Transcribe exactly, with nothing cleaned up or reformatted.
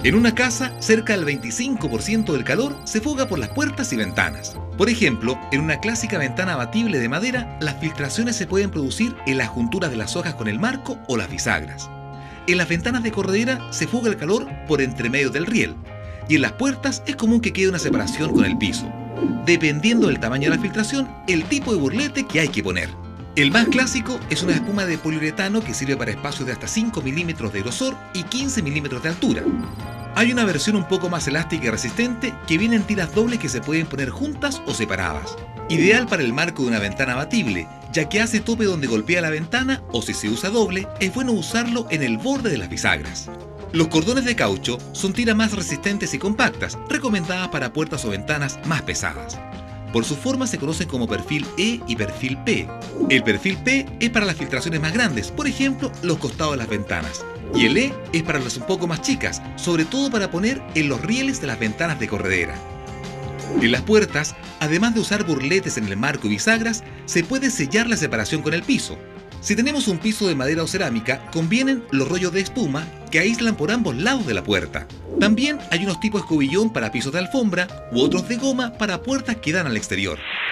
En una casa, cerca del veinticinco por ciento del calor se fuga por las puertas y ventanas. Por ejemplo, en una clásica ventana abatible de madera, las filtraciones se pueden producir en las junturas de las hojas con el marco o las bisagras. En las ventanas de corredera se fuga el calor por entre medio del riel, y en las puertas es común que quede una separación con el piso, dependiendo del tamaño de la filtración, el tipo de burlete que hay que poner. El más clásico es una espuma de poliuretano que sirve para espacios de hasta cinco milímetros de grosor y quince milímetros de altura. Hay una versión un poco más elástica y resistente que viene en tiras dobles que se pueden poner juntas o separadas. Ideal para el marco de una ventana abatible, ya que hace tope donde golpea la ventana, o si se usa doble, es bueno usarlo en el borde de las bisagras. Los cordones de caucho son tiras más resistentes y compactas, recomendadas para puertas o ventanas más pesadas. Por su forma se conocen como perfil E y perfil P. El perfil P es para las filtraciones más grandes, por ejemplo, los costados de las ventanas. Y el E es para las un poco más chicas, sobre todo para poner en los rieles de las ventanas de corredera. En las puertas, además de usar burletes en el marco y bisagras, se puede sellar la separación con el piso. Si tenemos un piso de madera o cerámica, convienen los rollos de espuma que aíslan por ambos lados de la puerta. También hay unos tipos escobillón para pisos de alfombra u otros de goma para puertas que dan al exterior.